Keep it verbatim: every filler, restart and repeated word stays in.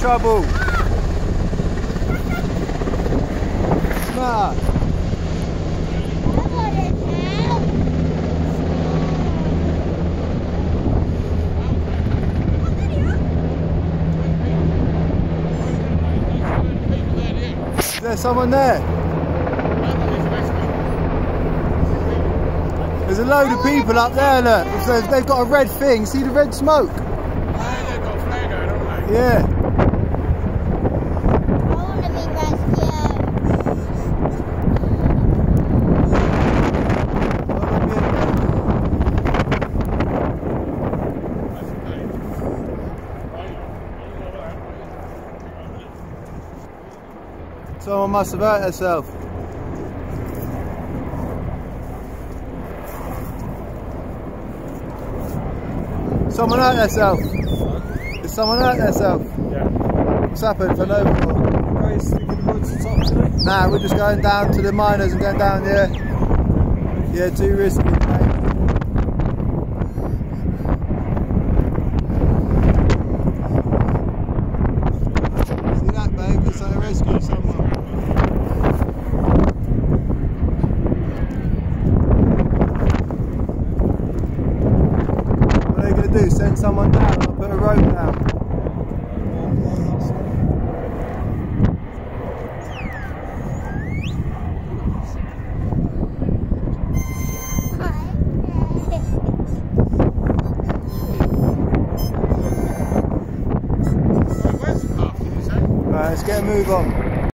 trouble. Nah. Is there someone there? There's a load of people up there, look. They've got a red thing. See the red smoke? Yeah, they've got a flag out, haven't they? Yeah. I want to be rescued. Someone must have hurt herself. Someone hurt herself. Did someone hurt herself? Yeah. What's happened? I know before. Guys, sticking the woods to top today? Nah, we're just going down to the miners and going down there. Yeah, too risky, mate. See that, babe? Looks like a rescue someone. What are they going to do? Send someone down or put a rope down? Right, let's get a move on.